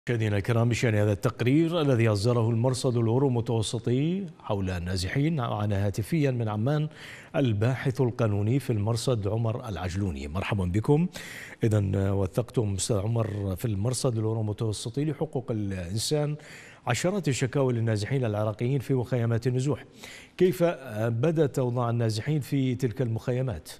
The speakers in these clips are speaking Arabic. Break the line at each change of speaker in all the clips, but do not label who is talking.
مشاهدينا الكرام، بشأن هذا التقرير الذي أصدره المرصد الأورو-متوسطي حول النازحين، معنا هاتفيا من عمان الباحث القانوني في المرصد عمر العجلوني. مرحبا بكم. إذا وثقتم أستاذ عمر في المرصد الأورو-متوسطي لحقوق الإنسان عشرات الشكاوى للنازحين العراقيين في مخيمات النزوح. كيف بدت أوضاع النازحين في تلك المخيمات؟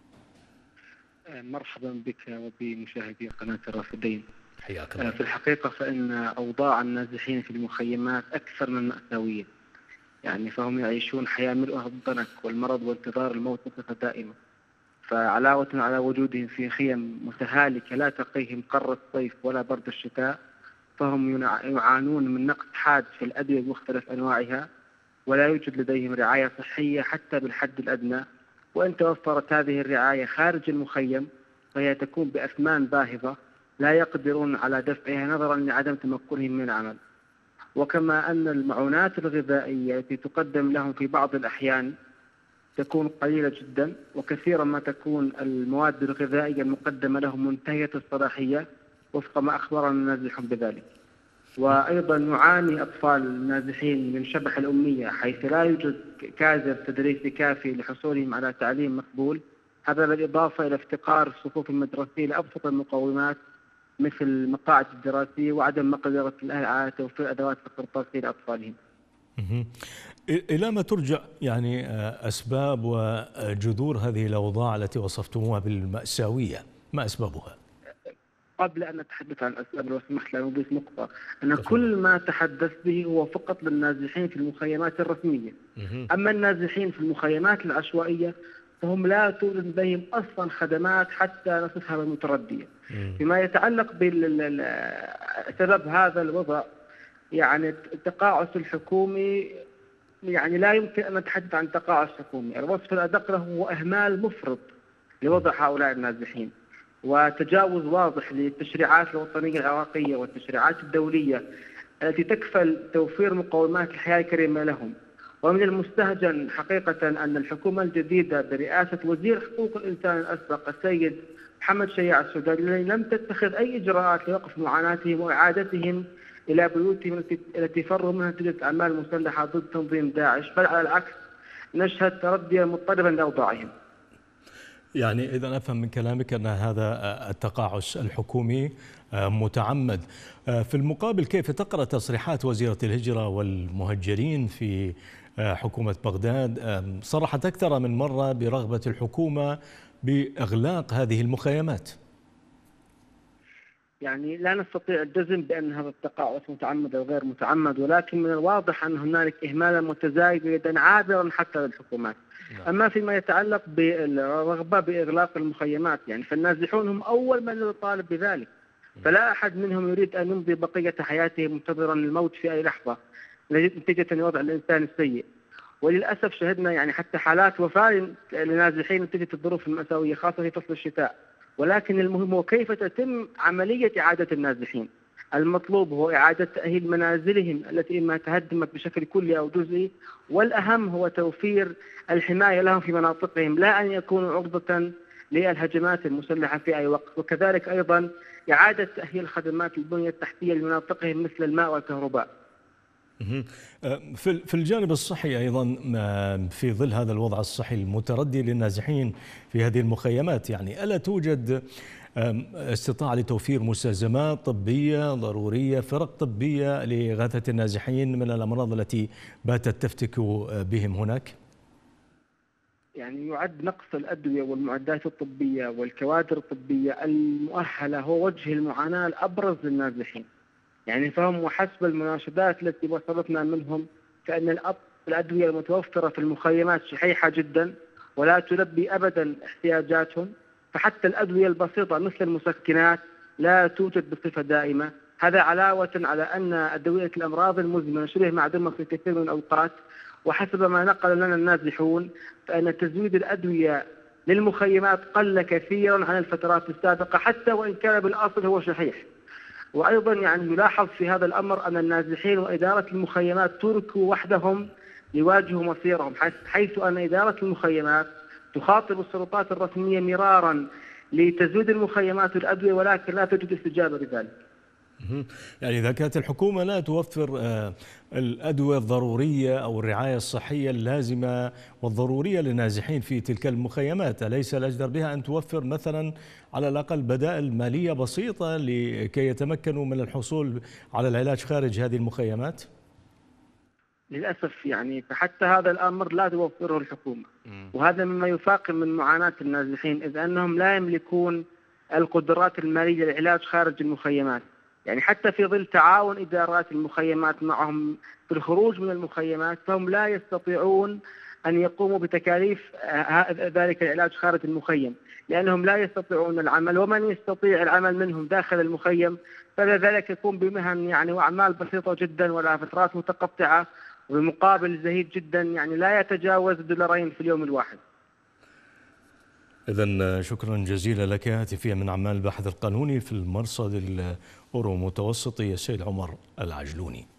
مرحبا بك وبمشاهدي قناة الرافدين.
حياك الله.
في الحقيقة فإن أوضاع النازحين في المخيمات أكثر من مأساوية، يعني فهم يعيشون حياة ملؤها بالضنك والمرض وانتظار الموت بصفة دائمة، فعلاوة على وجودهم في خيم متهالكة لا تقيهم قر الصيف ولا برد الشتاء، فهم يعانون من نقص حاد في الأدوية بمختلف أنواعها، ولا يوجد لديهم رعاية صحية حتى بالحد الأدنى، وإن توفرت هذه الرعاية خارج المخيم فهي تكون بأثمان باهظة لا يقدرون على دفعها نظرا لعدم تمكنهم من العمل. وكما أن المعونات الغذائية التي تقدم لهم في بعض الأحيان تكون قليلة جدا، وكثيرا ما تكون المواد الغذائية المقدمة لهم منتهية الصلاحية وفق ما أخبرنا النازحون بذلك. وأيضا يعاني أطفال النازحين من شبح الأمية، حيث لا يوجد كادر تدريسي كافي لحصولهم على تعليم مقبول، هذا بالإضافة إلى افتقار الصفوف المدرسية لأبسط المقومات مثل المقاعد الدراسية وعدم مقدرة الأهل على توفير أدوات القرطاسية لأطفالهم.
إلى ما ترجع يعني أسباب وجذور هذه الأوضاع التي وصفتموها بالمأساوية؟ ما أسبابها؟
قبل أن نتحدث عن الأسباب لو سمحت لي نضيف نقطة، أن كل ما تحدثت به هو فقط للنازحين في المخيمات الرسمية. أما النازحين في المخيمات العشوائية فهم لا توجد لديهم أصلا خدمات حتى نصفها بالمتردية. فيما يتعلق بسبب هذا الوضع، يعني التقاعس الحكومي، يعني لا يمكن أن نتحدث عن تقاعس حكومي، الوصف الأدق له هو إهمال مفرط لوضع هؤلاء النازحين، وتجاوز واضح للتشريعات الوطنية العراقية والتشريعات الدولية التي تكفل توفير مقومات الحياة الكريمة لهم. ومن المستهجن حقيقة أن الحكومة الجديدة برئاسة وزير حقوق الإنسان الأسبق السيد محمد شيع السوداني لم تتخذ أي إجراءات لوقف معاناتهم وإعادتهم إلى بيوتهم التي فروا منها نتيجة أعمال مسلحة ضد تنظيم داعش، بل على العكس نشهد ترديا مضطربا لأوضاعهم.
يعني إذا أفهم من كلامك أن هذا التقاعس الحكومي متعمد. في المقابل، كيف تقرأ تصريحات وزيرة الهجرة والمهجرين في حكومة بغداد؟ صرحت أكثر من مرة برغبة الحكومة بإغلاق هذه المخيمات.
يعني لا نستطيع الجزم بأن هذا التقاعس متعمد أو غير متعمد، ولكن من الواضح أن هنالك إهمالا متزايدا عابرا حتى للحكومات. أما فيما يتعلق بالرغبة بإغلاق المخيمات، يعني فالنازحون هم أول من يطالب بذلك، فلا أحد منهم يريد أن يمضي بقية حياته منتظرا الموت في أي لحظة نتيجة لوضع الإنسان السيء. وللأسف شهدنا يعني حتى حالات وفاة لنازحين نتيجة الظروف المأساوية خاصة في فصل الشتاء. ولكن المهم هو كيف تتم عملية إعادة النازحين. المطلوب هو إعادة تأهيل منازلهم التي إما تهدمت بشكل كلي أو جزئي، والأهم هو توفير الحماية لهم في مناطقهم، لا أن يكونوا عرضة للهجمات المسلحة في أي وقت. وكذلك أيضا إعادة تأهيل خدمات البنية التحتية لمناطقهم مثل الماء والكهرباء.
في الجانب الصحي أيضا، في ظل هذا الوضع الصحي المتردي للنازحين في هذه المخيمات، يعني ألا توجد استطاعة لتوفير مستلزمات طبية ضرورية، فرق طبية لإغاثة النازحين من الأمراض التي باتت تفتك بهم هناك؟
يعني يعد نقص الأدوية والمعدات الطبية والكوادر الطبية المؤهلة هو وجه المعاناة الأبرز للنازحين. يعني فهم وحسب المناشدات التي وصلتنا منهم فإن الأدوية المتوفرة في المخيمات شحيحة جدا ولا تلبي أبدا احتياجاتهم، فحتى الأدوية البسيطة مثل المسكنات لا توجد بصفة دائمة. هذا علاوة على أن أدوية الأمراض المزمنة شبه معدومة في كثير من الأوقات، وحسب ما نقل لنا النازحون فإن تزويد الأدوية للمخيمات قل كثيرا عن الفترات السابقة حتى وإن كان بالأصل هو شحيح. وأيضا يعني يلاحظ في هذا الأمر أن النازحين وإدارة المخيمات تركوا وحدهم ليواجهوا مصيرهم، حيث أن إدارة المخيمات تخاطب السلطات الرسمية مرارا لتزويد المخيمات والأدوية، ولكن لا توجد استجابة لذلك.
يعني إذا كانت الحكومة لا توفر الأدوية الضرورية أو الرعاية الصحية اللازمة والضرورية للنازحين في تلك المخيمات، أليس الأجدر بها أن توفر مثلا على الأقل بدائل مالية بسيطة لكي يتمكنوا من الحصول على العلاج خارج هذه المخيمات؟
للأسف يعني فحتى هذا الأمر لا توفره الحكومة، وهذا مما يفاقم من معاناة النازحين، إذ أنهم لا يملكون القدرات المالية للعلاج خارج المخيمات. يعني حتى في ظل تعاون إدارات المخيمات معهم في الخروج من المخيمات، فهم لا يستطيعون أن يقوموا بتكاليف ذلك العلاج خارج المخيم، لأنهم لا يستطيعون العمل، ومن يستطيع العمل منهم داخل المخيم فلذلك يقوم بمهن يعني وأعمال بسيطة جدا ولا فترات متقطعة وبمقابل زهيد جدا، يعني لا يتجاوز $2 في اليوم الواحد.
إذن شكرا جزيلا لك هاتفيا من عمان الباحث القانوني في المرصد الأورو متوسطي السيد عمر العجلوني.